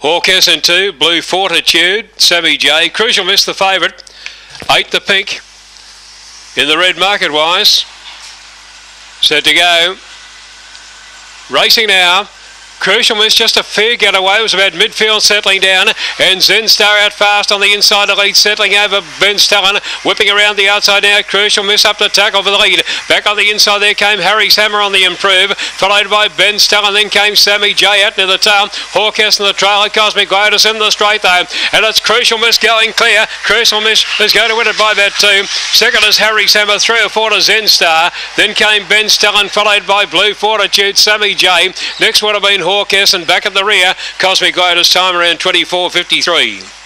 Hawkess in 2, Blue Fortitude, Sammy J. Crucial Miss the favourite, 8 the pink. In the red Market Wise, set to go. Racing now. Crucial Miss just a fair getaway. It was about midfield settling down, and Zenstar out fast on the inside of the lead, settling over Ben Stellen, whipping around the outside now. Crucial Miss up to tackle for the lead. Back on the inside there came Harry's Hammer on the improve, followed by Ben Stellen. Then came Sammy J out near the tail. Hawkess in the trail. Cosmic Lotus in the straight though, and it's Crucial Miss going clear. Crucial Miss is going to win it by about 2. Second is Harry's Hammer, 3 or 4 to Zenstar. Then came Ben Stellen, followed by Blue Fortitude, Sammy J. Next would have been Hawkess, and back at the rear, Cosmic Lotus, time around 24.53.